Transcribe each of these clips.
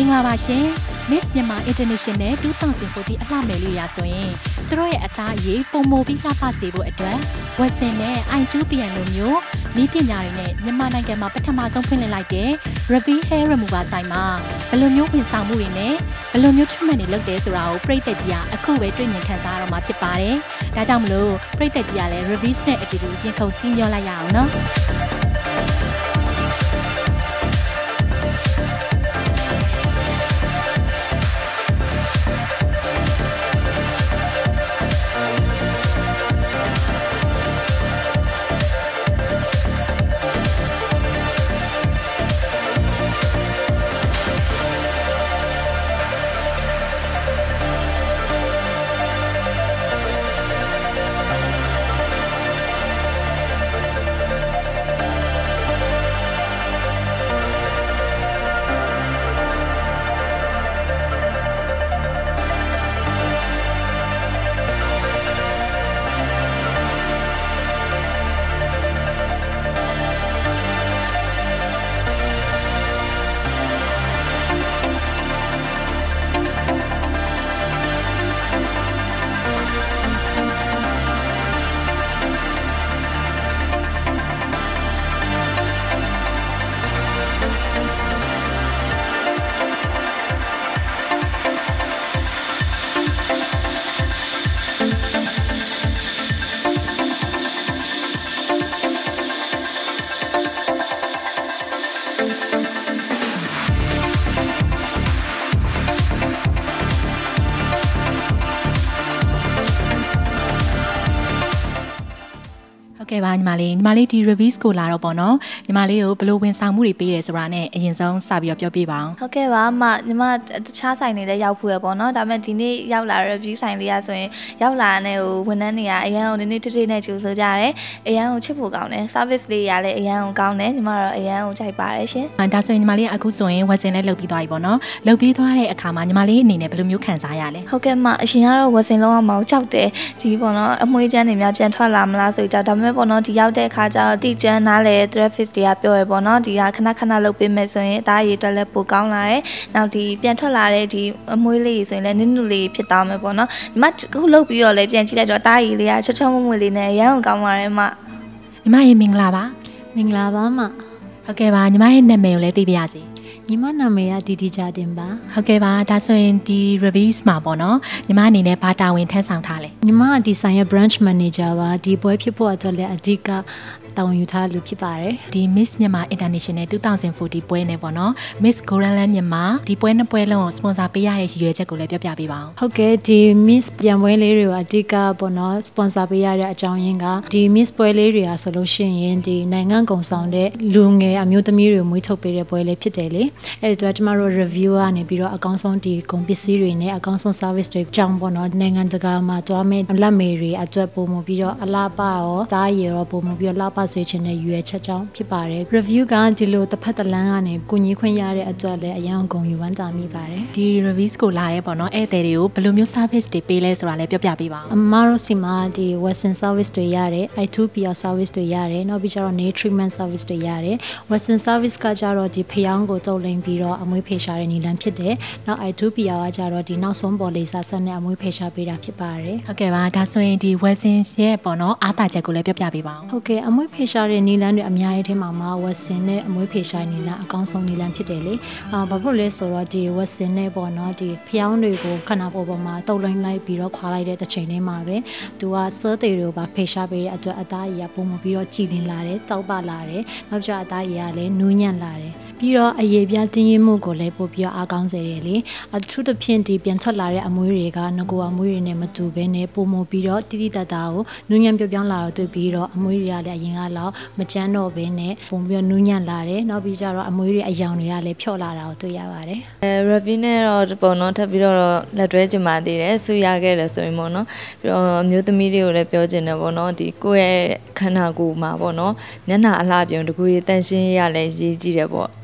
Miss Myanmar International 2040 အလှမယ်လေးရာဆိုရင်သူတို့ရဲ့အသားအရေးပုံမပြီးလှပစေဖို့အတွက်ဝက်စင်နဲ့ I2PN လိုမျိုးဤပညာတွေနဲ့မြန်မာနိုင်ငံမှာပထမဆုံးဖွင့်လှစ်လိုက်တဲ့ Eminence Hair Remove ဆိုင်မှာဘယ်လိုမျိုးဝန်ဆောင်မှုတွေနဲ့ဘယ်လိုမျိုး treatment တွေလုပ်တယ်ဆိုတာကိုပြည်သက်ကြီးကအခုပဲတွေ့မြင်ခံစားရတော့မှာဖြစ်ပါတယ်။ဒါကြောင့်မလို့ပြည်သက်ကြီးကလည်း reviews နဲ့အတူတူရင်ခုန်စီးမျှော်လိုက်ရအောင်နော်။ကဲပါညီမလေးဒီ reviews ကိုလာတော့ပေါ့နော်ညီမလေးကိုဘယ်လိုဝန်ဆောင်မှုတွေပေးရဲဆိုတာနဲ့အရင်ဆုံးစပြီးတော့ပြောပြပါအောင်ဟုတ်ကဲ့ပါညီမတခြားဆိုင်တွေလည်းရောက်ဖို့ရပေါ့နော်ဒါပေမဲ့ဒီနေ့ရောက်လာ review ဆိုင်လေးရဆိုရင်ရောက်လာတဲ့ဟိုဝန်ထမ်းတွေကအရန်ကိုနည်းနည်းတိနဲ့ကြိုဆိုကြတယ်အရန်ကိုချစ်ဖို့ကောင်းတယ် service လေးရလည်းအရန်ကိုကောင်းတယ်ညီမတော့အရန်ကိုကြိုက်ပါတယ်ရှင်ဒါဆိုရင်ညီမလေးကအခုဆိုရင်ဝက်စင်လည်းလုပ်ပြီးသွားပြီပေါ့နော်လုပ်ပြီးသွားတဲ့အခါမှာညီမလေးအနေနဲ့ဘယ်လိုမျိုးခံစားရလဲဟုတ်ကဲ့အရင်ကတော့ဝက်စင်လုံးအောင်မောက်ကြောက်တယ်ဒီပေါ့နော်အမွှေးချမ်းတွေများပြန်ထွက်လာမလားဆိုကြဒါပေမဲ့ပေါ့နော်ဒီရောက်တဲ့အခါကျတော့တိကျန်းနားလေ traffic တွေကပြောရပေါ့နော်ဒီကခဏလုပ်ပေးမယ်ဆိုရင်အသားရည်တက်လည်းပိုကောင်းလာတယ်နောက်ဒီပြန်ထွက်လာတဲ့ဒီအမွှေးလေးဆိုရင်လည်းနုနုလေးဖြစ်သွားမယ်ပေါ့နော်ဒီမှာခုလုပ်ပြီးတော့လည်းပြန်ကြည့်လိုက်တော့အသားရည်လေးကချွတ်ချွတ်မွေ့လေးနဲ့ရမ်းကောင်းပါတယ်ညီမရေမင်္ဂလာပါဟုတ်ကဲ့ပါညီမရဲ့နာမည်ကိုလည်းသိပြရစီညီမနာမည်ကဒီဒီဂျာတင်ပါဟုတ်ကဲ့ပါဒါဆိုရင်ဒီ reviews မှာပေါ့နော်ညီမအနေနဲ့ဘာတာဝန်ထမ်းဆောင်ထားလဲညီမကဒီဆိုင်ရဲ့ branch manager ပါဒီပွဲဖြစ်ဖို့အတွက်လည်းအဓိကတောင်းယူထားလို့ဖြစ်ပါတယ်ဒီ Miss Myanmar International 2040ပွဲနဲ့ပေါ့နော် Miss Golden Land မြန်မာဒီပွဲနှစ်ပွဲလုံးကို sponsor ပေးရတဲ့ရည်ရွယ်ချက်ကိုလည်းပြောပြပေးပါအောင်ဟုတ်ကဲ့ဒီ Miss ပြန်ပွဲလေးတွေကိုအဓိကပေါ့နော် sponsor ပေးရတဲ့အကြောင်းရင်းကဒီ Miss ပွဲလေးတွေကဆိုလို့ရှိရင်ဒီနိုင်ငံကုန်ဆောင်တဲ့လူငယ်အမျိုးသမီးတွေမွေးထုတ်ပေးတဲ့ပွဲလေးဖြစ်တယ်လေအဲ့ဒီတော့ကျမတို့ review ကနေပြီးတော့အကောင်းဆုံးဒီကုန်ပစ္စည်းတွေနဲ့အကောင်းဆုံး service တွေကြောင်းပေါ့နော်နိုင်ငံတကာမှာတွားမဲ့လက်မေတွေအတွက်ပုံမှုပြီးတော့အလားပါရောစားရရောပုံမှုပြီးတော့စေချင်တဲ့ရွေးချက်ကြောင့်ဖြစ်ပါတယ် review ကဒီလိုတစ်ဖက်တစ်လမ်းကနေကိုကြီးခွင့်ရတဲ့အတွက်လည်းအရန်ဂုဏ်ယူဝမ်းသာမိပါတယ်ဒီ reviews ကိုလာတဲ့ပေါ့နော်ဧည့်သည်တွေကိုဘယ်လိုမျိုး service တွေပေးလဲဆိုတာလည်းပြောပြပေးပါဦးအမတို့စီမှာဒီ western service တွေရတယ် I2PR service တွေရတယ်နောက်ပြီးကျတော့ nail treatment service တွေရတယ် western service ကကြတော့ဒီဖျောင်းကိုတုပ်လိမ်ပြီးတော့အမွေးဖေရှားတဲ့နည်းလမ်းဖြစ်တယ်နောက် I2PR ကကြတော့ဒီနောက်ဆုံးပေါ်လေးစားဆက်နဲ့အမွေးဖေရှားပေးတာဖြစ်ပါတယ်ဟုတ်ကဲ့ပါဒါဆိုရင်ဒီ western ရဲ့ပေါ့နော်အားသာချက်ကိုလည်းပြောပြပေးပါဦးဟုတ်ကဲ့အမွေးဖေရှားတဲ့နီလန်းတွေအများကြီးထဲမှာဝက်စင်နဲ့အမွေးဖေရှားနီလန်းအကောင်းဆုံးနီလန်းဖြစ်တယ်လေဘာဖြစ်လို့လဲဆိုတော့ဒီဝက်စင်နဲ့ပေါ့နော်ဒီဖျောင်းတွေကိုခဏပေါ်မှာတုပ်လိမ့်လိုက်ပြီးတော့ခွာလိုက်တဲ့တစ်ချိန်လေးမှာပဲသူကစဲသေးတွေကိုပါဖေရှားပေးတဲ့အတွက်အသားရည်ကပုံမပြီးတော့ကြည်လင်လာတယ်တောက်ပလာတယ်နောက်ကျအသားရည်ကလည်းနူးညံ့လာတယ်ပြီးတော့အရေးပြတင်းရင်းမှုကိုလည်းပို့ပြီးအားကောင်းစေတယ်လေအထူးသဖြင့်ဒီပြန်ထွက်လာတဲ့အမွေးတွေကငကိုအမွေးတွေနဲ့မတူဘဲနဲ့ပုံမပြီးတော့တိတိတတ်တာကိုနူးညံ့ပြောင်းလာတော့တွေ့ပြီးတော့အမွေးတွေကလည်းအရင်ကလောက်မကြမ်းတော့ဘဲနဲ့ပုံပြီးတော့နူးညံ့လာတယ်နောက်ပြီးကြတော့အမွေးတွေအယောင်တွေကလည်းဖြော့လာတာကိုတွေ့ရပါတယ် review နဲ့တော့ပုံတော့ထပ်ပြီးတော့လက်တွဲကြမှာသေးတယ်ဆူရခဲ့တယ်ဆိုရင်ပေါ့နော်ပြီးတော့အမျိုးသမီးတွေကိုလည်းပြောချင်တယ်ပေါ့နော်ဒီကိုယ့်ရဲ့ခန္ဓာကိုယ်မှာပေါ့နော်မျက်နှာအလှပြုံတကူရတန့်ရှင်းရလည်းရေးကြည့်တယ်ပေါ့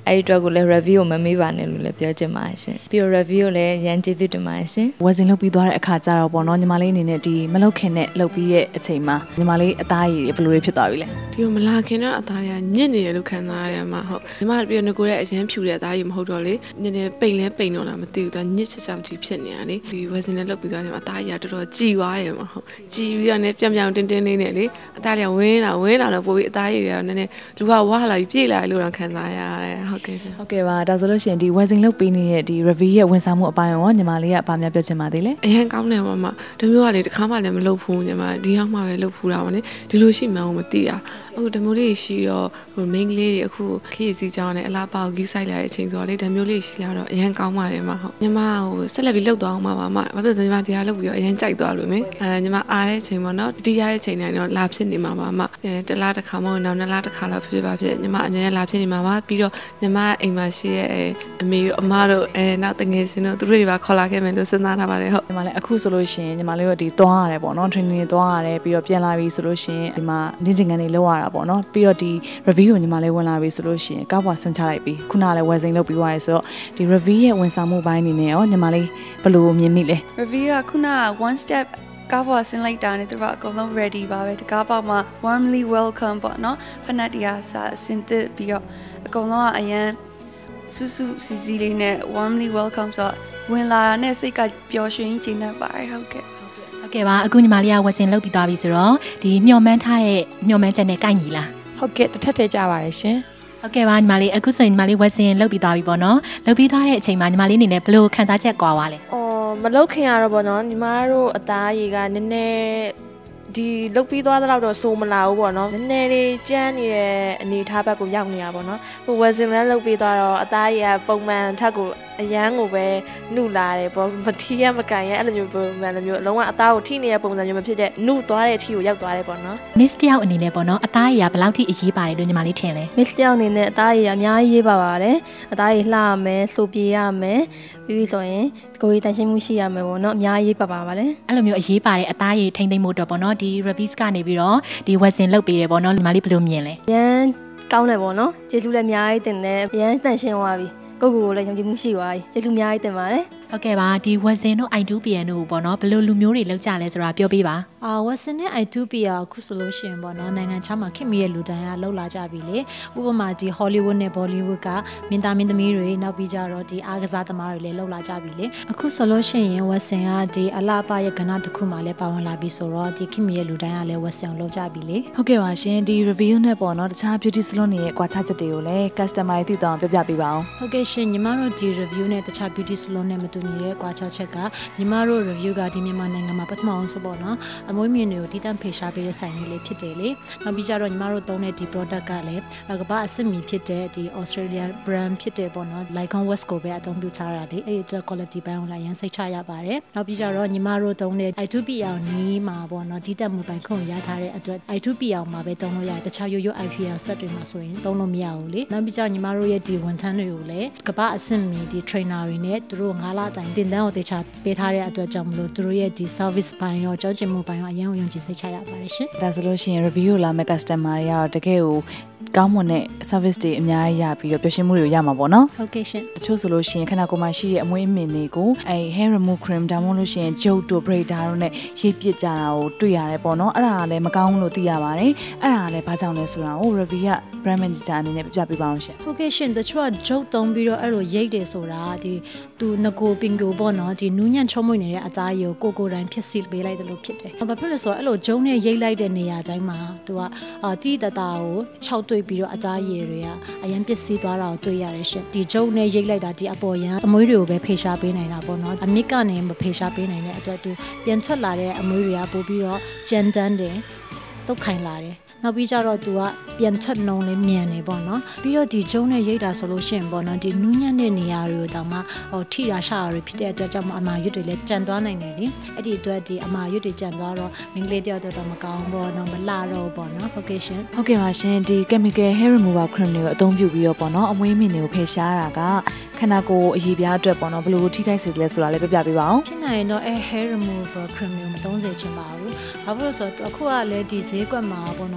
အဲ့ဒီအတွက်ကိုလည်း review ကိုမမေ့ပါနဲ့လို့လည်းပြောချင်ပါတယ်ရှင်ပြီးတော့ review ကိုလည်းရန်ကျေးဇူးတင်ပါတယ်ရှင်ဝယ်စင်လုပ်ပြီးသွားတဲ့အခါကျတော့ပေါ့နော်ညီမလေးအနေနဲ့ဒီမလုပ်ခင်နဲ့လုပ်ပြီးရဲ့အချိန်မှာညီမလေးအသားရည်ဘယ်လိုတွေဖြစ်သွားပြီလဲဒီမလာခင်တော့အသားတွေကညစ်နေတယ်လို့ခံစားရတယ်အမဟုတ်ညီမပြီးတော့ငကိုတဲ့အရန်ဖြူတဲ့အသားရည်မဟုတ်တော့လေနည်းနည်းပိန်လဲပိန်တော့လားမသိဘူးသူညစ်ချချကြီးဖြစ်နေတာလေဒီဝယ်စင်လည်းလုပ်ပြီးသွားတယ်အသားရည်တော်တော်ကြည်သွားတယ်မဟုတ်ကြည်ပြီးတော့လည်းပြောင်ပြောင်တင်းတင်းလေးနဲ့လေအသားတွေကဝင်းလာတော့ပိုပြီးအသားရည်တွေတော့နည်းနည်းလူကဝါလာပြီးပြေးလာလို့တော့ခံစားရတယ်ဟုတ်ကဲ့ရှင်ဟုတ်ကဲ့ပါဒါဆိုလို့ရှိရင်ဒီဝယ်စင်လုပ်ပေးနေတဲ့ဒီ review ရဲ့ဝန်ဆောင်မှုအပိုင်းရောညီမလေးကဗာများပြောချင်ပါသေးလဲအရင်ကောင်းတယ်ပါမဒီမျိုးကလေတစ်ခါမှလည်းမလုပ်ဘူးညီမဒီရောက်မှပဲလုပ်ဖူးတာပါလေဒီလိုရှိမှန်းမသိတာအခုဒီမျိုးလေးရှိတော့ဟို main လေးတွေအခုခေတ်စီကြောင်းနဲ့အလားပေါက်ကြီးဆိုင်လာတဲ့အချိန်ဆိုတော့လေဒီမျိုးလေးရှိလာတော့အရင်ကောင်းပါတယ်မဟုတ်ညီမဟိုဆက်လက်ပြီးလှုပ်သွားအောင်ပါမဘာဖြစ်လို့ညီမတရားလှုပ်ပြီးတော့အရင်ကြိုက်သွားလို့လေညီမအားတဲ့အချိန်ပေါ့နော်တတိယတဲ့ချိန်တိုင်းတော့လာဖြစ်နေမှာပါမတလားတစ်ခါမဟုတ်နောက်နှစ်လားတစ်ခါလောက်ဖြစ်ပါဖြစ်ညီမအမြဲလာဖြစ်နေမှာပါပြီးတော့ညီမအိမ်မှာရှိတဲ့အမေတို့အမတို့နောက်တငယ်ချင်းတို့သူတို့တွေပါခေါ်လာခဲ့မယ်လို့စဉ်းစားထားပါတယ်ဟုတ်ညီမလည်းအခုဆိုလို့ရှိရင်ညီမလေးတို့ဒီသွားရတယ်ပေါ့နော် training တွေသွားရတယ်ပြီးတော့ပြန်လာပြီဆိုလို့ရှိရင်ဒီမှာနေ့စဉ်ကနေလောက်ရတာပေါ့နော်ပြီးတော့ဒီ review ကိုညီမလေးဝင်လာပြီဆိုလို့ရှိရင်ကောက်ပွားဆန်းချလိုက်ပြီခုနကလည်းဝယ်စိန်လုပ်ပြီးသွားရဲဆိုတော့ဒီ review ရဲ့ဝန်ဆောင်မှုပိုင်းအနေနဲ့ရောညီမလေးဘယ်လိုမြင်မိလဲ review ကခုနက one step ကားပေါ်ဆင်းလိုက်တာနဲ့သူတို့အကုန်လုံး ready ပါပဲဒီကားပေါ်မှာ warmly welcome ပေါ့နော်ဖနက်တရားစာအစင်သစ်ပြီးတော့အကုန်လုံးကအရန်ဆူဆူစီစီလေးနဲ့ warmly welcome ဆိုတော့ဝင်လာတာနဲ့စိတ်ကပျော်ရွှင်ခြင်းနဲ့ပါတယ်ဟုတ်ကဲ့ဟုတ်ကဲ့ပါအခုညီမလေးကဝယ်စင်လုပ်ပြီးသွားပြီဆိုတော့ဒီမျှော်မှန်းထားတဲ့မျှော်မှန်းချက်နဲ့ကိုက်ညီလားဟုတ်ကဲ့တစ်ထပ်တည်းကြပါတယ်ရှင်ဟုတ်ကဲ့ပါညီမလေးအခုဆိုရင်ညီမလေးဝယ်စင်လုပ်ပြီးသွားပြီပေါ့နော်လုပ်ပြီးသွားတဲ့အချိန်မှာညီမလေးအနေနဲ့ဘယ်လိုခံစားချက်ကွာသွားလဲမလုပ်ခင်ရတော့ပေါ့နော်ညီမတို့အသားရည်ကနည်းနည်းဒီလုတ်ပြီးသွားတဲ့တော့ဆိုမလာဘူးပေါ့နော်နည်းနည်းလေးကြမ်းနေတဲ့အနေထားဘက်ကိုရောက်နေတာပေါ့နော်ဟိုဝယ်စင်လည်းလုတ်ပြီးသွားတော့အသားရည်ကပုံမှန်ထက်ကိုအရန်ကိုပဲနှုလာတယ်ပေါ့မထီးရမကန်ရအဲ့လိုမျိုးပုံမှန်လိုမျိုးအလုံးဝအသားကိုထိနေတဲ့ပုံစံမျိုးမဖြစ်တဲ့နှုသွားတဲ့အထီကိုရောက်သွားတယ်ပေါ့နော် Miss တယောက်အနေနဲ့ပေါ့နော်အသားရည်ကဘယ်လောက်ထိအရေးပါတယ်လို့ညီမလေးထင်လဲ Miss တယောက်အနေနဲ့အသားရည်ကအများကြီးရေးပါပါတယ်အသားရည်လှရမယ်ဆိုပြေရမယ်ပြီးဆိုရင်ကိုယ်ရည်တန်ရှင်းမှုရှိရမယ်ပေါ့နော်အများကြီးပါပါတယ်အဲ့လိုမျိုးအရေးပါတဲ့အသားရည်ထိမ့်သိမ့်မှုတော့ပေါ့နော်ဒီ reviews ကနေပြီးတော့ဒီ web စင်လုပ်ပေးတယ်ပေါ့နော်ညီမလေးဘယ်လိုမြင်လဲရန်ကောင်းတယ်ပေါ့နော်ကျေးဇူးလည်းအများကြီးတင်တယ်ရန်တန်ရှင်းသွားပြီကိုလည်းယုံကြည်မှုရှိသွားပြီကျေးဇူးအများကြီးတင်ပါတယ်ဟုတ်ကဲ့ပါဒီ web စင်တို့ I2PN တို့ပေါ့နော်ဘယ်လိုလူမျိုးတွေလောက်ကြလဲဆိုတာပြောပြပါ web စင်နဲ့ I2PN အခုဆိုလို့ရှိရင်ပေါ့နော်နိုင်ငံခြားမှာခင်မီရဲ့လူတန်းကလောက်လာကြပြီလေဥပမာဒီ Hollywood နဲ့ Bollywood ကမင်းသားမင်းသမီးတွေနောက်ပြီးကြတော့ဒီအားကစားသမားတွေလည်းလောက်လာကြပြီလေအခုဆိုလို့ရှိရင် web စင်ကဒီအလားပါရဲ့ကဏ္ဍတစ်ခုမှာလည်းပါဝင်လာပြီဆိုတော့ဒီခင်မီရဲ့လူတန်းကလည်း web စင်ကိုလောက်ကြပြီလေဟုတ်ကဲ့ပါရှင်ဒီ review နဲ့ပေါ့နော်တခြား beauty salon တွေရဲ့ကွာခြားချက်တွေကိုလည်း customer တွေသိသွားအောင်ပြောပြပေးပါအောင်ဟုတ်ကဲ့ရှင်ညီမတို့ဒီ review နဲ့တခြား beauty salon နဲ့မတူညီတဲ့ကွာခြားချက်ကညီမတို့ review ကဒီမြန်မာနိုင်ငံမှာပထမအောင်ဆိုပေါ့နော်အမွေးမြင့်တွေကိုတီးတန့်ဖေရှားပေးတဲ့ဆိုင်လေးလေးဖြစ်တယ်လေနောက်ပြီးကြတော့ညီမတို့သုံးတဲ့ဒီ product ကလည်းကမ္ဘာအဆင့်မီဖြစ်တဲ့ဒီ Australian brand ဖြစ်တဲ့ပေါ့နော် Yangon West ကိုပဲအသုံးပြုထားတာလေအဲ့ဒီအတွက် quality ပိုင်းကိုလည်းရန်စိတ်ချရပါတယ်နောက်ပြီးကြတော့ညီမတို့သုံးတဲ့ I2P အောင်နီးမှာပေါ့နော်တီးတန့်မှုပိုင်းခွင့်ရထားတဲ့အတွက် I2P အောင်မှာပဲသုံးလို့ရတယ်တခြားရိုးရိုး IPL set တွေမှာဆိုရင်သုံးလို့မရဘူးလေနောက်ပြီးကြညီမတို့ရဲ့ဒီဝန်ထမ်းတွေကိုလည်းကမ္ဘာအဆင့်မီဒီ trainer တွေနဲ့သူတို့9လတိုင်တင်တန်းကိုတေချာပေးထားတဲ့အတွက်ကြောင့်မလို့သူတို့ရဲ့ဒီ service ပိုင်းရောကြောကျင်မှုပိုင်းရောအရင်ယုံကြည်စိတ်ချရပါတယ်ရှင်ဒါဆိုလို့ရှိရင် review ကိုလာမဲ့ customer တွေကတော့တကယ်ကိုကောင်းမွန်တဲ့ service တွေအများကြီးရပြီးတော့ပျော်ရွှင်မှုတွေရမှာပေါ့နော်ဟုတ်ကဲ့ရှင်တချို့ဆိုလို့ရှိရင်ခန္ဓာကိုယ်မှာရှိတဲ့အမွှေးအမြင်တွေကိုhair remove cream ဒါမှမဟုတ်လို့ရှိရင်ဂျုတ်တို့ braider တို့နဲ့ရိပ်ပစ်ကြတာကိုတွေ့ရတယ်ပေါ့နော်အဲ့ဒါကလည်းမကောင်းဘူးလို့သိရပါတယ်အဲ့ဒါကလည်းဘာကြောင့်လဲဆိုတာကို review က brand manager အနေနဲ့ပြပေးပါအောင်ရှင်ဟုတ်ကဲ့ရှင်တချို့ကဂျုတ်သုံးပြီးတော့အဲ့လိုရိပ်တယ်ဆိုတာဒီသူငကိုပင်ကိုပေါ့နော်ဒီနူးညံ့ချုံးမွေ့နေတဲ့အသားရည်ကိုကိုတိုင်းဖြစ်စီပေးလိုက်တယ်လို့ဖြစ်တယ်ဘာဖြစ်လဲဆိုတော့အဲ့လိုဂျုံနဲ့ရိပ်လိုက်တဲ့နေရာတိုင်းမှာသူကတီးတတာကို6တွေ့ပြီးတော့အသားရည်တွေကအရင်ပစ္စည်းသွားတာကိုတွေ့ရတယ်ရှင်ဒီဂျုံနဲ့ရိပ်လိုက်တာဒီအပေါ်ရန်အမွေးတွေကိုပဲဖေရှားပေးနိုင်တာပေါ့နော်အမြစ်ကနေမဖေရှားပေးနိုင်တဲ့အတွက်သူပြန်ထွက်လာတဲ့အမွေးတွေကပို့ပြီးတော့ကြမ်းတမ်းတယ်တုတ်ခိုင်လာတယ်နောက်ပြီးကြတော့သူကပြန်ထွက်နှုံလေးမြန်နေပေါ့နော်ပြီးတော့ဒီဂျုံနဲ့ရိတ်တာဆိုလို့ရှိရင်ပေါ့နော်ဒီနူးညံ့တဲ့နေရာတွေကိုတောင်မှထိတာရှာတာတွေဖြစ်တဲ့အတွက်ကြောင့်အမာရွတ်တွေလည်းကြံသွားနိုင်တယ်လေအဲ့ဒီအတွက်ဒီအမာရွတ်တွေကြံသွားတော့မိန်းကလေးတယောက်တော့မကောင်းပေါ့နော်မလှတော့ပေါ့နော်ဟုတ်ကဲ့ရှင်ဟုတ်ကဲ့ပါရှင်ဒီ chemical hair remover cream တွေကိုအသုံးပြုပြီးတော့ပေါ့နော်အမွေးမြင့်တွေကိုဖယ်ရှားတာကခန္ဓာကိုယ်အရေးပြားအတွက်ပေါ့နော်ဘယ်လိုထိခိုက်စေလဲဆိုတာလည်းပြပြပေးပါအောင်ဖြစ်နိုင်ရင်တော့hair remover cream တွေကိုမသုံးစေချင်ပါဘူးဘာဖြစ်လို့ဆိုတော့အခုကလည်းဒီဈေးကွက်မှာပေါ့နော်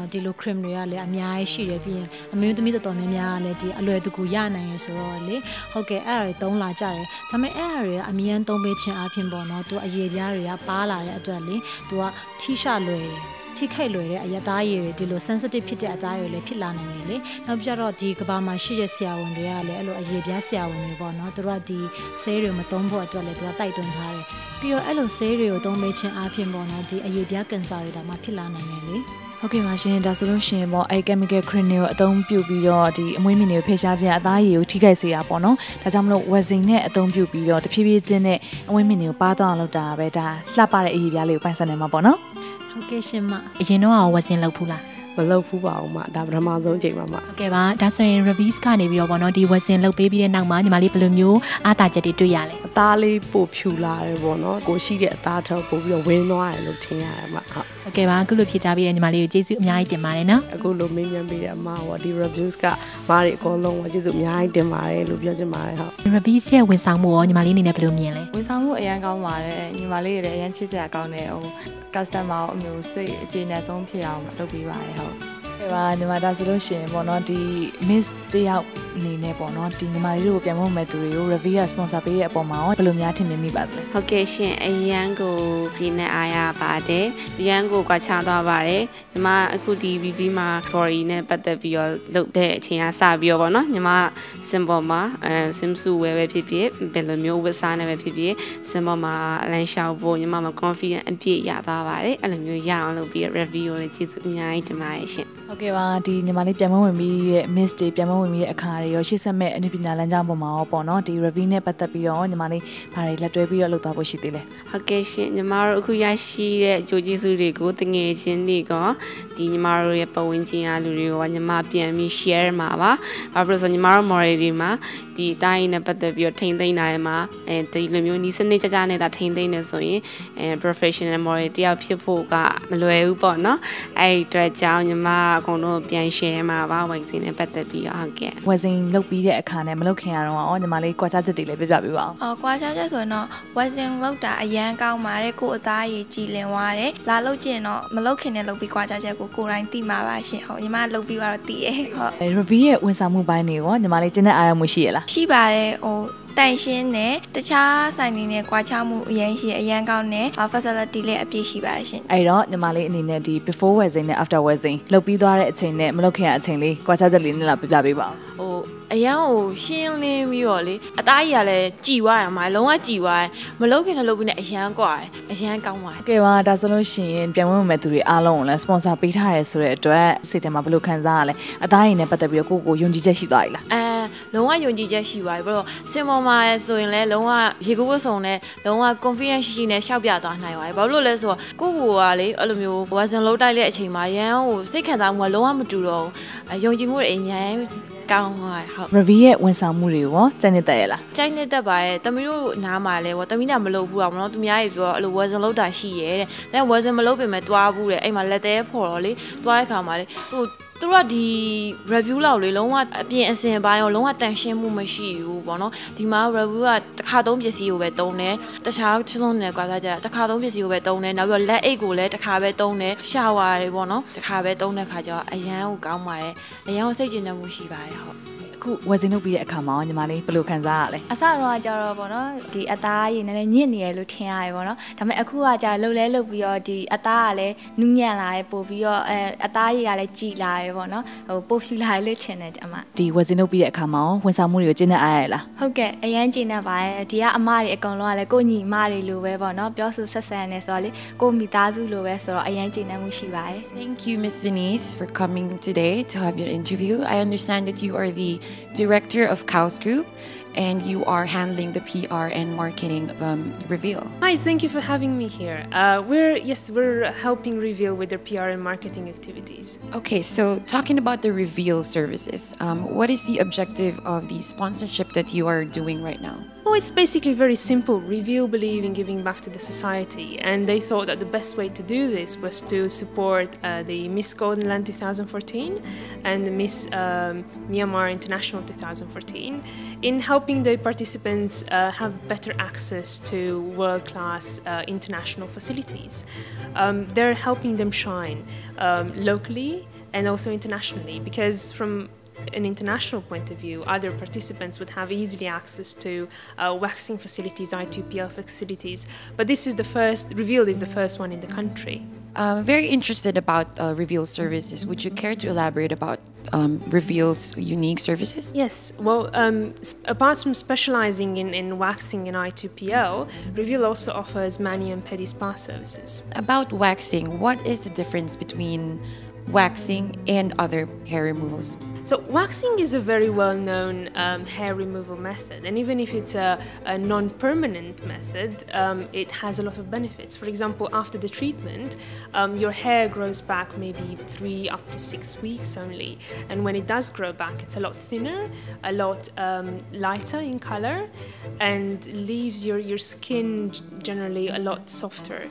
ဒီလို cream တွေကလည်းအများကြီးရှိတယ်ပြီးရင်အမျိုးသမီးတော်တော်များများလည်းဒီအလွယ်တကူရနိုင်ရဆိုတော့လေဟုတ်ကဲ့အဲ့ဒါတွေသုံးလာကြတယ်ဒါပေမဲ့အဲ့ဒါတွေကအမြဲသုံးပေးခြင်းအပြင်ပေါ့နော်သူအရေပြားတွေကပါလာတဲ့အတွက်လေသူကထိရှလွယ်တယ်ထိခိုက်လွယ်တဲ့အရသားရည်တွေဒီလို sensitive ဖြစ်တဲ့အသားရည်တွေလည်းဖြစ်လာနိုင်တယ်လေနောက်ပြတော့ဒီကဘာမှာရှိတဲ့ဆရာဝန်တွေကလည်းအဲ့လိုအရေပြားဆရာဝန်တွေပေါ့နော်သူတို့ကဒီဆေးတွေမသုံးဖို့အတွက်လည်းသူကတိုက်တွန်းထားတယ်ပြီးတော့အဲ့လိုဆေးတွေကိုသုံးပေးခြင်းအပြင်ပေါ့နော်ဒီအရေပြားကင်ဆာတွေတောင်မှဖြစ်လာနိုင်တယ်လေဟုတ်ကဲ့ပါရှင်ဒါဆိုလို့ရှင်ပေါ့အဲ chemical cream တွေကိုအသုံးပြုပြီးတော့ဒီအမွှေးမြင့်တွေကိုဖယ်ရှားခြင်းအသားရည်ကိုထိခိုက်စေတာပေါ့နော်ဒါကြောင့်မလို့ဝက်စင်နဲ့အသုံးပြုပြီးတော့တဖြည်းဖြည်းချင်းနဲ့အမွှေးမြင့်တွေကိုပါသွားအောင်လုပ်တာပဲဒါလှပတဲ့အရည်ပြားလေးကိုပိုင်ဆိုင်နေမှာပေါ့နော်ဟုတ်ကဲ့ရှင်မအရင်တော့ဝက်စင်လုပ်ဖူးလားမလုပ်ဖူးပါဘူးမဒါပထမဆုံးချိန်မှာဟုတ်ကဲ့ပါဒါဆိုရင် reviews ကနေပြီးတော့ဗောနော်ဒီဝက်စင်လုပ်ပေးပြီးတဲ့နောက်မှာညီမလေးဘယ်လိုမျိုးအားသာချက်တွေတွေ့ရလဲအသားလေးပို့ဖြူလာတယ်ဗောနော်ကိုရှိတဲ့အသားထောက်ပို့ပြီးတော့ဝင်းသွားတယ်လို့ထင်ရတယ်မဟုတ်ကဲ့ပါအခုလိုဖြေချပေးတဲ့ညီမလေးကိုကျေးဇူးအများကြီးတင်ပါတယ်နော်အခုလိုမေးမြန်းပေးတဲ့အမဟောဒီ reviews ကမားတွေအကုန်လုံးဟောကျေးဇူးအများကြီးတင်ပါတယ်လို့ပြောချင်ပါတယ်ဟုတ် reviews ရဲ့ဝန်ဆောင်မှုရောညီမလေးအနေနဲ့ဘယ်လိုမြင်လဲဝန်ဆောင်မှုအရန်ကောင်းပါတယ်ညီမလေးတွေလည်းအရန်ချစ်စရာကောင်းတယ်ဟို customer ကိုအမျိုးစိတ်အခြေအနေဆုံးဖြစ်အောင်လုပ်ပေးပါတယ်ဟုတ်ကဲ့ပါညီမဒါဆိုလို့ရှိရင်ပေါ့နော်ဒီ miss တယောက်အနေနဲ့ပေါ့နော်ဒီညီမလေးတို့ပြန်ဖို့မဲ့သူတွေကို review sponsor ပေးတဲ့အပေါ်မှာရောဘယ်လိုများထင်မြင်မိပါသလဲဟုတ်ကဲ့ရှင်အရန်ကိုဒီနဲ့အားရပါတယ်အရန်ကိုကွာခြားသွားပါတယ်ညီမအခုဒီ review မှာ body နဲ့ပတ်သက်ပြီးတော့လုပ်တဲ့အချိန်ကစပြီးတော့ပေါ့နော်ညီမ symbol မှာswimsuit ဝယ်ပဲဖြစ်ဖြစ်ဘယ်လိုမျိုးဝတ်စားနေပဲဖြစ်ဖြစ် symbol မှာအလန်ရှောက်ဖို့ညီမမှာ confidence အပြည့်ရသွားပါတယ်အဲ့လိုမျိုးရအောင်လုပ်ပြီး review ကိုလည်းကျေးဇူးအများကြီးတင်ပါတယ်ရှင်ဟုတ်ကဲ့ပါဒီညီမလေးပြန်မဝင်ပြီးရဲ့ miss တွေပြန်မဝင်ပြီးရဲ့အခါတွေရောရှေ့ဆက်မဲ့အနုပညာလမ်းကြောင်းပေါ်မှာရောပေါ့နော်ဒီ review နဲ့ပတ်သက်ပြီးတော့ညီမလေးဘာတွေလက်တွဲပြီးတော့လုပ်သွားဖို့ရှိသေးလဲဟုတ်ကဲ့ရှင်ညီမတို့အခုရရှိတဲ့အကျိုးကျေးဇူးတွေကိုတငယ်ချင်းတွေကဒီညီမတို့ရဲ့ပတ်ဝန်းကျင်အားလူတွေကညီမပြန်ပြီး share မှာပါဘာလို့လဲဆိုညီမတို့ model တွေမှာဒီအတိုင်းနဲ့ပတ်သက်ပြီးတော့ထိန်းသိမ်းနိုင်မှာဒီလိုမျိုးနီးစနစ်ကြကြနဲ့ဒါထိန်းသိမ်းနေဆိုရင်professional model တယောက်ဖြစ်ဖို့ကမလွယ်ဘူးပေါ့နော်အဲ့ဒီအတွက်ကြောင့်ညီမအကုန်လုံးပြန် share မှာပါဝိုင်စင်နဲ့ပတ်သက်ပြီးတော့ဟုတ်ကဲ့ဝက်စင်လုပ်ပြီးတဲ့အခါနဲ့မလုပ်ခင်ရတော့ညီမလေးကွာခြားချက်တွေလည်းပြပြပေးပါအောင်ကွာခြားချက်ဆိုရင်တော့ဝက်စင်လုပ်တာအရန်ကောင်းပါတယ်ကိုအသားရည်ကြည်လင်သွားတယ်လာလုပ်ကျင်တော့မလုပ်ခင်နဲ့လုပ်ပြီးကွာခြားချက်ကိုကိုယ်တိုင်သိမှာပါရှင်ဟုတ်ညီမလုပ်ပြီးတော့သိရဟုတ် review ရဲ့ဝန်ဆောင်မှုပိုင်းတွေရောညီမလေးကျင်းတဲ့အားရမှုရှိရလားရှိပါတယ်ဟိုတန်ရှင်းနဲ့တခြားဆိုင်တွေနဲ့ကွာခြားမှုအရင်ရှိအရန်ကောင်းနဲ့ facility လည်းအပြည့်ရှိပါတယ်ရှင်အဲ့တော့ညီမလေးအနေနဲ့ဒီ before wedding နဲ့ after wedding လုပ်ပြီးသွားတဲ့အချိန်နဲ့မလုပ်ခင်အချိန်လေးကွာခြားချက်လေးနဲ့လာပြပြပေးပါဦးဟိုအရန်ကိုရှင်းလင်းပြီးတော့လေအသားကြီးကလည်းကြည်သွားရမှာလုံးဝကြည်သွားမလုပ်ခင်လည်းလုပ်ပြီးနဲ့အရန်กว่าအရန်ကောင်းပါတယ်ကဲပါဒါဆိုလို့ရှိရင်ပြန်ဝင်မဲ့သူတွေအားလုံးကိုလည်း sponsor ပေးထားရဲဆိုတဲ့အတွက်စိတ်ထဲမှာဘယ်လိုခံစားရလဲအသားရည်နဲ့ပတ်သက်ပြီးတော့ကိုယုံကြည်ချက်ရှိသွားပြီလားလုံးဝယုံကြည်ချက်ရှိပါတယ်ပြီးတော့စင်ပေါ်မှာဆိုရင်လည်းလုံးဝရေကူးဝတ်ဆောင်နဲ့လုံးဝ confidence ရှိနဲ့ရှောက်ပြသွားနိုင်ပါတယ်ဘာလို့လဲဆိုတော့ကိုကလေအဲ့လိုမျိုးဝါစင်လုံးတိုက်တဲ့အချိန်မှာရန်ကိုစိတ်ခံစားမှုကလုံးဝမတူတော့ဘူးယုံကြည်မှုတွေအများကောင်းသွားဟုတ် review ရဲ့ဝန်ဆောင်မှုတွေရောကြိုက်နေတတ်ရလားကြိုက်နေတတ်ပါတယ်တမီးတို့နားမှာလဲဗောတမီးနာမလုပ်ဘူးအောင်နော်သူများကြီးပြောအဲ့လိုဝါစင်လုံးတာရှိရဲတဲ့ဒါဝါစင်မလုပ်ပြင်မဲ့တွားဘူးတဲ့အဲ့မှာလက်သေးဖော်တော့လေတွားတဲ့ခါမှာလေဟိုသူတို့ကဒီ review လောက်လေလုံးဝအပြင်အစင်ပိုင်းရောလုံးဝတန်ရှင်းမှုမရှိဘူးပေါ့နော်ဒီမှာ review ကတစ်ခါသုံးပစ္စည်းကိုပဲတုံးတယ်တခြားချင်းလုံးနဲ့ကွာစားကြတစ်ခါသုံးပစ္စည်းကိုပဲတုံးတယ်နောက်ပြီးတော့လက်အိတ်ကိုလည်းတစ်ခါပဲတုံးတယ်ရှာဝါတွေပေါ့နော်တစ်ခါပဲတုံးတဲ့ခါကျတော့အရန်ကိုကောင်းပါတယ်အရန်ကိုစိတ်ကျဉ်တတ်မှုရှိပါတယ်ဟုတ်အခုဝယ်စင်လုပ်ပြီးတဲ့အခါမှာညီမလေးဘယ်လိုခံစားရလဲအစတော့ကြတော့ဗောနော်ဒီအသားရည်နည်းနည်းညစ်နေရလို့ထင်ရတယ်ဗောနော်ဒါပေမဲ့အခုကကြာလှုပ်လဲလှုပ်ပြီးတော့ဒီအသားကလည်းနူးညံ့လာတယ်ပို့ပြီးတော့အသားရည်ကလည်းကြည်လာတယ်ဗောနော်ဟိုပို့ဖြူလာတယ်လို့ထင်တယ်အမဒီဝယ်စင်လုပ်ပြီးတဲ့အခါမှာဝန်ဆောင်မှုတွေကိုကျင့်တတ်အားရလားဟုတ်ကဲ့အရန်ကျင့်တတ်ပါတယ်ဒီကအမတွေအကုန်လုံးကလည်းကိုညီမတွေလိုပဲဗောနော်ပြောဆိုဆက်ဆံနေဆိုတော့လေကိုမိသားစုလိုပဲဆိုတော့အရန်ကျင့်တတ်မှုရှိပါတယ် Thank you Miss Denise for coming today to have your interview. I understand that you are the director of Cows Group and you are handling the PR and marketing Reveal. Hi, thank you for having me here. We're helping Reveal with their PR and marketing activities. Okay, so talking about the Reveal services, what is the objective of the sponsorship that you are doing right now? Oh, it's basically very simple. Reveal believe in giving back to the society, and they thought that the best way to do this was to support the Miss Golden Land 2014 and the Miss Myanmar International 2014 in helping the participants have better access to world-class international facilities. They're helping them shine locally and also internationally, because from an international point of view, other participants would have easily access to waxing facilities, I2PL facilities. But this is the first, Reveal is the first one in the country. I'm very interested about Reveal services. Would you care to elaborate about Reveal's unique services? Yes, well, apart from specializing in waxing and I2PL, Reveal also offers mani and pedi spa services. About waxing, what is the difference between waxing and other hair removals? So waxing is a very well-known hair removal method, and even if it's a non-permanent method, it has a lot of benefits. For example, after the treatment, your hair grows back maybe 3 up to 6 weeks only, and when it does grow back, it's a lot thinner, a lot lighter in color, and leaves your skin generally a lot softer.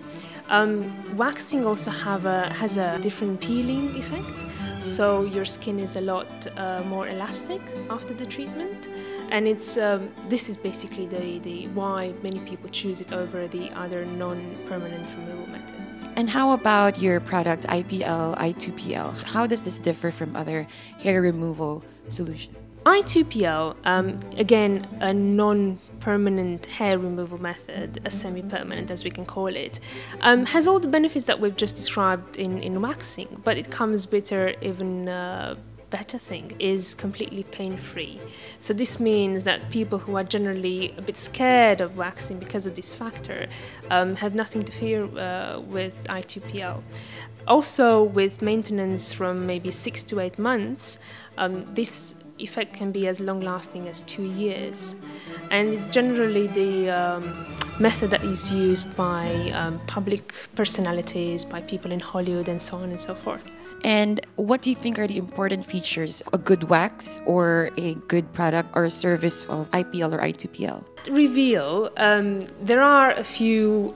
Waxing also has a different peeling effect. So your skin is a lot more elastic after the treatment, and this is basically the why many people choose it over the other non-permanent removal methods. And how about your product IPL, I2PL? How does this differ from other hair removal solutions? I2PL, again, a non-permanent hair removal method, a semi-permanent as we can call it, has all the benefits that we've just described in waxing, but it comes with even better thing, is completely pain-free. So this means that people who are generally a bit scared of waxing because of this factor have nothing to fear with I2PL. Also, with maintenance from maybe 6 to 8 months, this effect can be as long-lasting as 2 years, and it's generally the method that is used by public personalities, by people in Hollywood, and so on and so forth. And what do you think are the important features, a good wax or a good product or a service of IPL or I2PL? Reveal, there are a few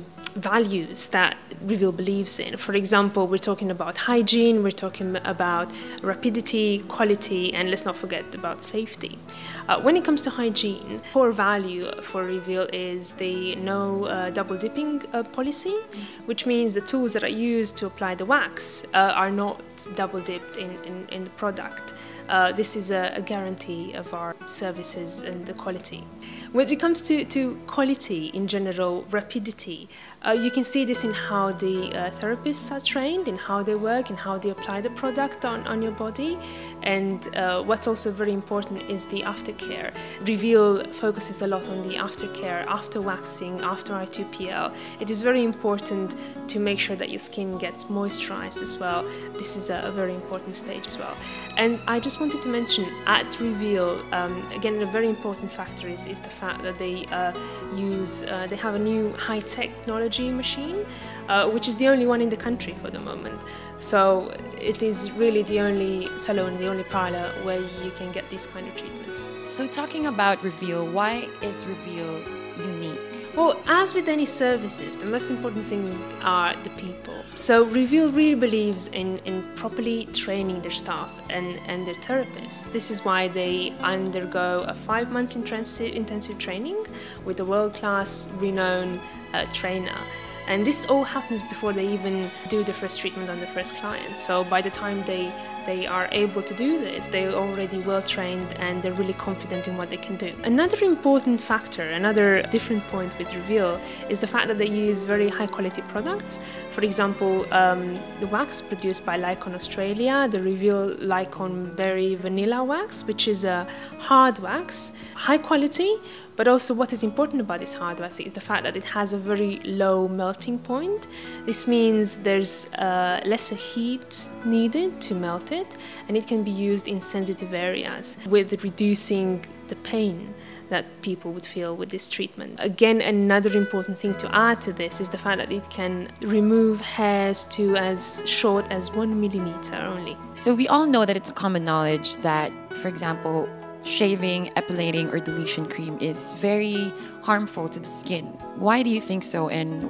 values that Reveal believes in. For example, we're talking about hygiene, we're talking about rapidity, quality, and let's not forget about safety. When it comes to hygiene, core value for Reveal is the no double dipping policy, which means the tools that are used to apply the wax are not double dipped in the product. This is a guarantee of our services and the quality. When it comes to quality in general, rapidity, you can see this in how the therapists are trained, in how they work, and how they apply the product on your body. And what's also very important is the aftercare. Reveal focuses a lot on the aftercare, after waxing, after I2PL. It is very important to make sure that your skin gets moisturized as well. This is a very important stage as well. And I just wanted to mention at Reveal, again, a very important factor is the fact that they they have a new high technology machine, which is the only one in the country for the moment. So it is really the only salon, the only parlor where you can get these kind of treatments. So talking about Reveal, why is Reveal unique? Well, as with any services, the most important thing are the people. So Reveal really believes in properly training their staff and their therapists. This is why they undergo a 5 months intensive training with a world-class, renowned trainer. And this all happens before they even do the first treatment on the first client. So by the time they are able to do this, they're already well trained and they're really confident in what they can do. Another important factor, another different point with Reveal is the fact that they use very high quality products. For example, the wax produced by Lycon Australia, the Reveal Lycon Berry Vanilla Wax, which is a hard wax, high quality. But also what is important about this hard wax is the fact that it has a very low melting point. This means there's lesser heat needed to melt it, and it can be used in sensitive areas with reducing the pain that people would feel with this treatment. Again, another important thing to add to this is the fact that it can remove hairs to as short as 1 millimeter only. So we all know that it's common knowledge that, for example, shaving, epilating, or deletion cream is very harmful to the skin. Why do you think so, and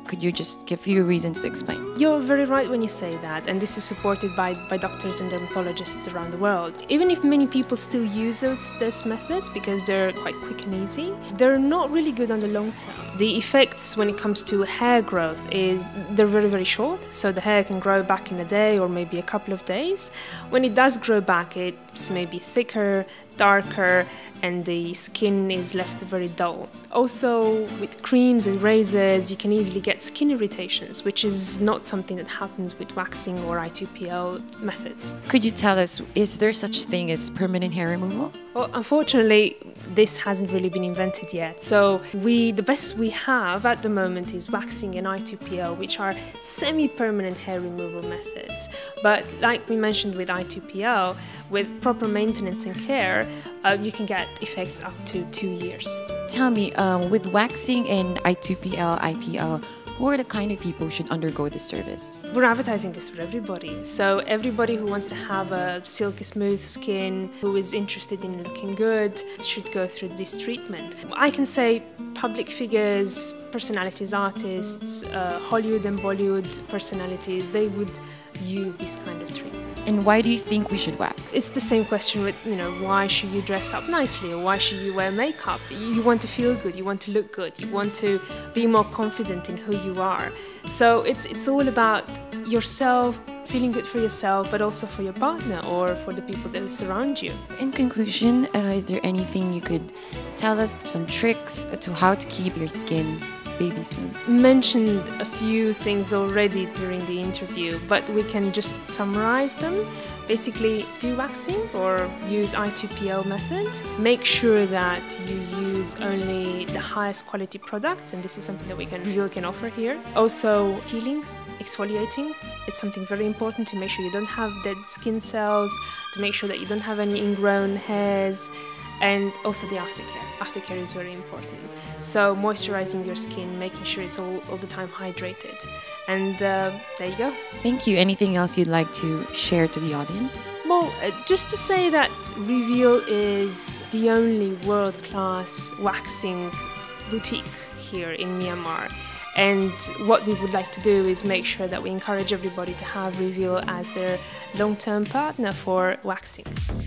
Could you just give few reasons to explain? You're very right when you say that, and this is supported by doctors and dermatologists around the world. Even if many people still use those methods because they're quite quick and easy, they're not really good on the long term. The effects when it comes to hair growth is they're very, very short, so the hair can grow back in a day or maybe a couple of days. When it does grow back, it's maybe thicker, darker, and the skin is left very dull. Also, with creams and razors, you can easily get skin irritations, which is not something that happens with waxing or I2PL methods. Could you tell us, is there such thing as permanent hair removal? Well, unfortunately, this hasn't really been invented yet. So the best we have at the moment is waxing and I2PL, which are semi-permanent hair removal methods. But like we mentioned with I2PL, with proper maintenance and care, you can get effects up to 2 years. Tell me, with waxing and I2PL, IPL, who are the kind of people who should undergo this service? We're advertising this for everybody. So everybody who wants to have a silky smooth skin, who is interested in looking good, should go through this treatment. I can say public figures, personalities, artists, Hollywood and Bollywood personalities, they would use this kind of treatment. And why do you think we should wax? It's the same question with, why should you dress up nicely or why should you wear makeup? You want to feel good, you want to look good, you want to be more confident in who you are. So it's all about yourself, feeling good for yourself, but also for your partner or for the people that surround you. In conclusion, is there anything you could tell us, some tricks to how to keep your skin baby smooth? Mentioned a few things already during the interview, but we can just summarize them. Basically, do waxing or use I2PL method. Make sure that you use only the highest quality products, and this is something that Reveal can offer here. Also, peeling, exfoliating. It's something very important to make sure you don't have dead skin cells, to make sure that you don't have any ingrown hairs, and also the aftercare. Aftercare is very important. So moisturizing your skin, making sure it's all the time hydrated. And there you go. Thank you. Anything else you'd like to share to the audience? Well, just to say that Reveal is the only world-class waxing boutique here in Myanmar. And what we would like to do is make sure that we encourage everybody to have Reveal as their long-term partner for waxing.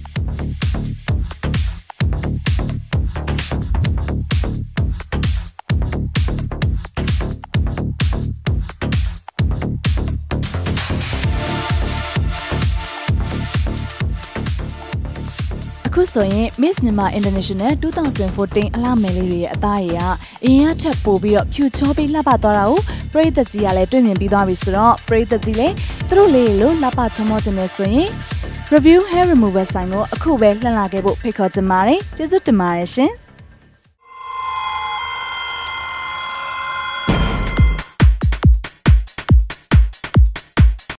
အခုဆိုရင် Miss Myanmar International 2014 အလှမယ်လေးတွေရဲ့အသားရည်ကအရင်ကထပ်ပို့ပြီးတော့ဖြူချောပြီးလှပသွားတာကိုပရိသတ်ကြီးကလည်းတွေ့မြင်ပြီးသွားပြီဆိုတော့ပရိသတ်ကြီးလည်းသူတို့လေးလို့လှပချောမောခြင်းနဲ့ဆိုရင် Review Hair Remover ဆိုင်ကိုအခုပဲလှန်လာခဲ့ဖို့ဖိတ်ခေါ်ချင်ပါတယ်ကျေးဇူးတင်ပါတယ်ရှင်